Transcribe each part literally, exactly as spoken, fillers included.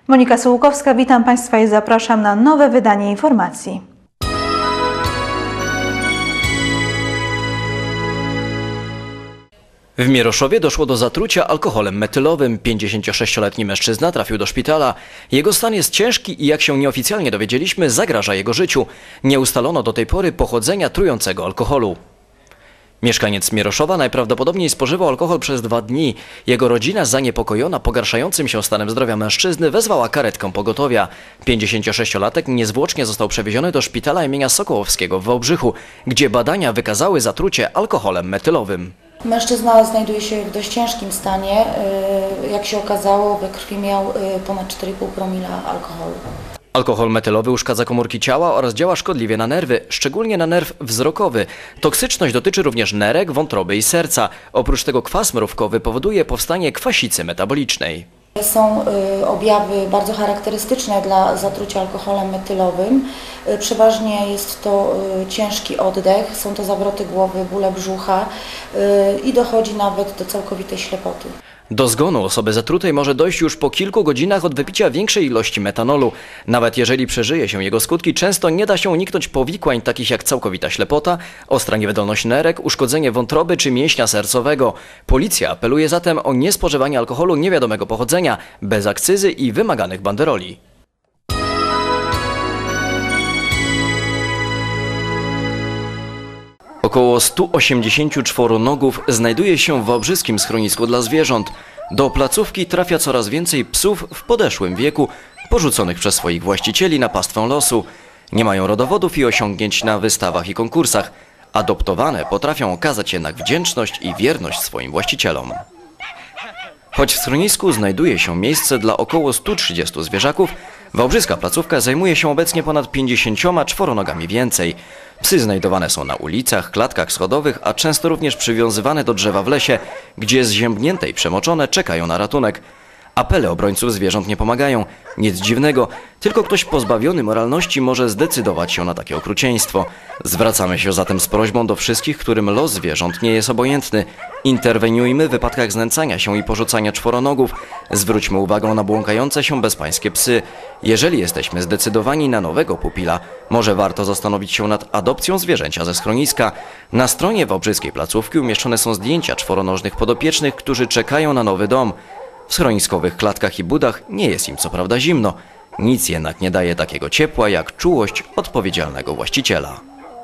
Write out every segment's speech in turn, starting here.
Monika Sułkowska, witam Państwa i zapraszam na nowe wydanie informacji. W Mieroszowie doszło do zatrucia alkoholem metylowym. pięćdziesięciosześcioletni mężczyzna trafił do szpitala. Jego stan jest ciężki i jak się nieoficjalnie dowiedzieliśmy, zagraża jego życiu. Nie ustalono do tej pory pochodzenia trującego alkoholu. Mieszkaniec Mieroszowa najprawdopodobniej spożywał alkohol przez dwa dni. Jego rodzina, zaniepokojona pogarszającym się stanem zdrowia mężczyzny, wezwała karetkę pogotowia. pięćdziesięciosześciolatek niezwłocznie został przewieziony do szpitala imienia Sokołowskiego w Wałbrzychu, gdzie badania wykazały zatrucie alkoholem metylowym. Mężczyzna znajduje się w dość ciężkim stanie. Jak się okazało, we krwi miał ponad cztery i pół promila alkoholu. Alkohol metylowy uszkadza komórki ciała oraz działa szkodliwie na nerwy, szczególnie na nerw wzrokowy. Toksyczność dotyczy również nerek, wątroby i serca. Oprócz tego kwas mrówkowy powoduje powstanie kwasicy metabolicznej. Są objawy bardzo charakterystyczne dla zatrucia alkoholem metylowym. Przeważnie jest to ciężki oddech, są to zawroty głowy, bóle brzucha i dochodzi nawet do całkowitej ślepoty. Do zgonu osoby zatrutej może dojść już po kilku godzinach od wypicia większej ilości metanolu. Nawet jeżeli przeżyje się jego skutki, często nie da się uniknąć powikłań takich jak całkowita ślepota, ostra niewydolność nerek, uszkodzenie wątroby czy mięśnia sercowego. Policja apeluje zatem o niespożywanie alkoholu niewiadomego pochodzenia, bez akcyzy i wymaganych banderoli. Około stu osiemdziesięciu czworonogów znajduje się w wałbrzyskim schronisku dla zwierząt. Do placówki trafia coraz więcej psów w podeszłym wieku, porzuconych przez swoich właścicieli na pastwę losu. Nie mają rodowodów i osiągnięć na wystawach i konkursach. Adoptowane potrafią okazać jednak wdzięczność i wierność swoim właścicielom. Choć w schronisku znajduje się miejsce dla około stu trzydziestu zwierzaków, wałbrzyska placówka zajmuje się obecnie ponad pięćdziesięcioma czworonogami więcej. Psy znajdowane są na ulicach, klatkach schodowych, a często również przywiązywane do drzewa w lesie, gdzie zziębnięte i przemoczone czekają na ratunek. Apele obrońców zwierząt nie pomagają. Nic dziwnego, tylko ktoś pozbawiony moralności może zdecydować się na takie okrucieństwo. Zwracamy się zatem z prośbą do wszystkich, którym los zwierząt nie jest obojętny. Interweniujmy w wypadkach znęcania się i porzucania czworonogów. Zwróćmy uwagę na błąkające się bezpańskie psy. Jeżeli jesteśmy zdecydowani na nowego pupila, może warto zastanowić się nad adopcją zwierzęcia ze schroniska. Na stronie wałbrzyskiej placówki umieszczone są zdjęcia czworonożnych podopiecznych, którzy czekają na nowy dom. W schroniskowych klatkach i budach nie jest im co prawda zimno. Nic jednak nie daje takiego ciepła jak czułość odpowiedzialnego właściciela.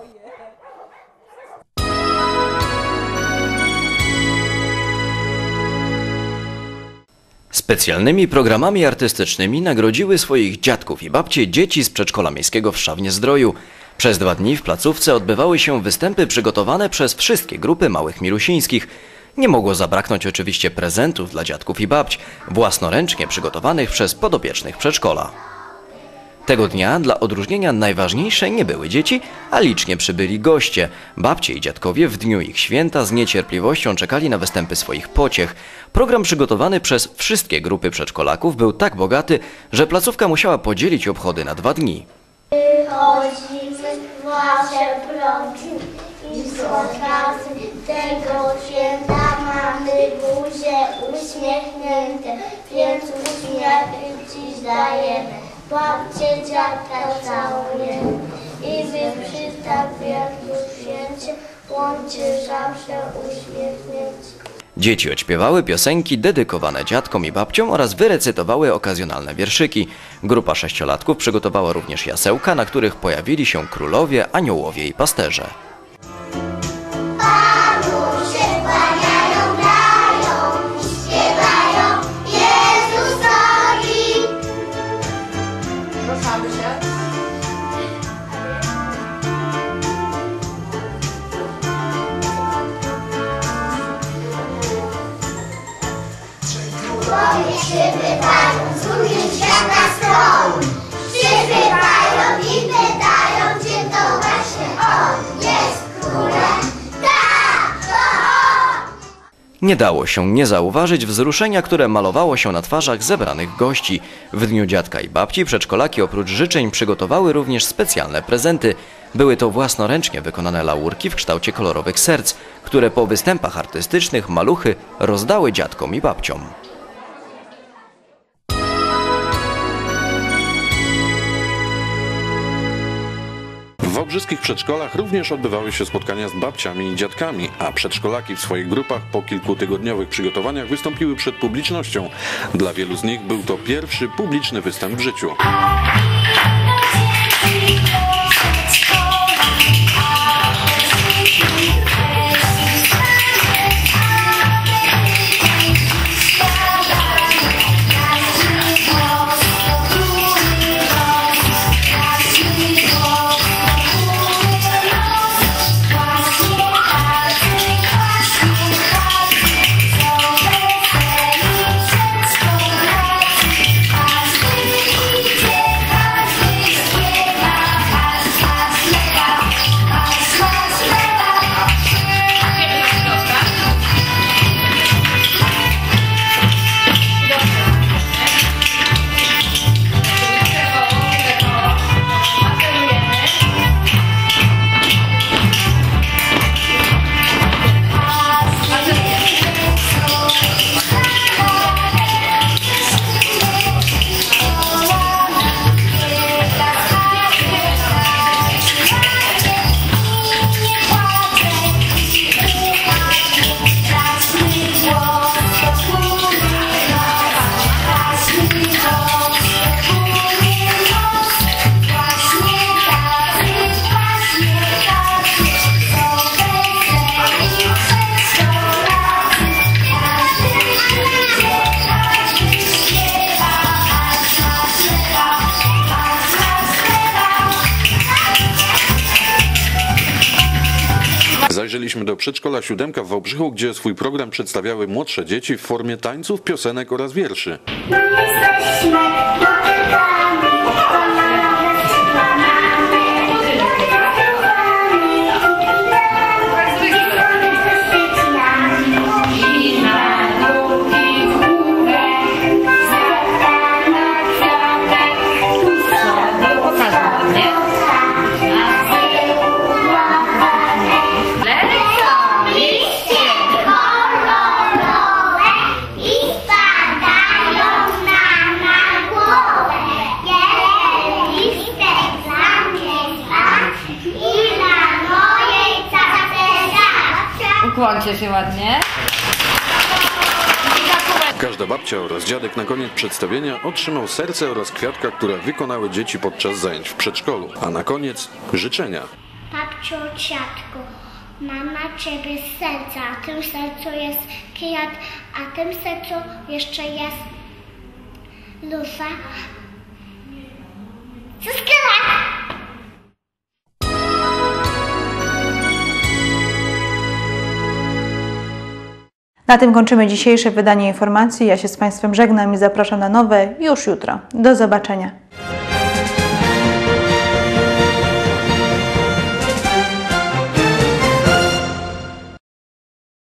Specjalnymi programami artystycznymi nagrodziły swoich dziadków i babcie dzieci z przedszkola miejskiego w Szawnie-Zdroju. Przez dwa dni w placówce odbywały się występy przygotowane przez wszystkie grupy małych milusińskich. Nie mogło zabraknąć oczywiście prezentów dla dziadków i babć, własnoręcznie przygotowanych przez podopiecznych przedszkola. Tego dnia dla odróżnienia najważniejsze nie były dzieci, a licznie przybyli goście. Babcie i dziadkowie w dniu ich święta z niecierpliwością czekali na występy swoich pociech. Program przygotowany przez wszystkie grupy przedszkolaków był tak bogaty, że placówka musiała podzielić obchody na dwa dni. Wychodzimy w wasze progi i z okazji tego święta mamy buzie uśmiechnięte, więc uśmiechy dziś dajemy. Babcie, dziadka całujemy i wy przy tak wielkim święcie bądźcie zawsze uśmiechnięci. Dzieci odśpiewały piosenki dedykowane dziadkom i babciom oraz wyrecytowały okazjonalne wierszyki. Grupa sześciolatków przygotowała również jasełka, na których pojawili się królowie, aniołowie i pasterze. Przybywają z różnych świata stron. Przybywają i pytają, gdzie to właśnie on jest królem. Tak, to on! Nie dało się nie zauważyć wzruszenia, które malowało się na twarzach zebranych gości. W dniu dziadka i babci przedszkolaki oprócz życzeń przygotowały również specjalne prezenty. Były to własnoręcznie wykonane laurki w kształcie kolorowych serc, które po występach artystycznych maluchy rozdały dziadkom i babciom. obrzyskich przedszkolach również odbywały się spotkania z babciami i dziadkami, a przedszkolaki w swoich grupach po kilkutygodniowych przygotowaniach wystąpiły przed publicznością. Dla wielu z nich był to pierwszy publiczny występ w życiu. Zajrzeliśmy do przedszkola Siódemka w Wałbrzychu, gdzie swój program przedstawiały młodsze dzieci w formie tańców, piosenek oraz wierszy. My jesteśmy motylkami, kolorowe skrzydła mamy. I na dół, i w górę, kwiatka na kwiatek, tu sobie pokazane. Liście kolorowe i spadają nam na głowę. Jeden listek dla mnie spadł i na mojej czapce zawsze. Ukłońcie się ładnie. Każda babcia oraz dziadek na koniec przedstawienia otrzymał serce oraz kwiatka, które wykonały dzieci podczas zajęć w przedszkolu. A na koniec życzenia. Babciu, ciatku, mam na ciebie serce, a w tym sercu jest kwiat, a w tym sercu jeszcze jest lufa. Wszystkiego! Na tym kończymy dzisiejsze wydanie informacji. Ja się z Państwem żegnam i zapraszam na nowe już jutro. Do zobaczenia.